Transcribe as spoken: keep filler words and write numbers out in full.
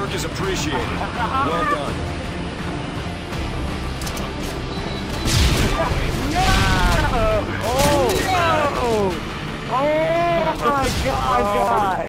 work is appreciated. Well done. No! Oh! No! Oh my god!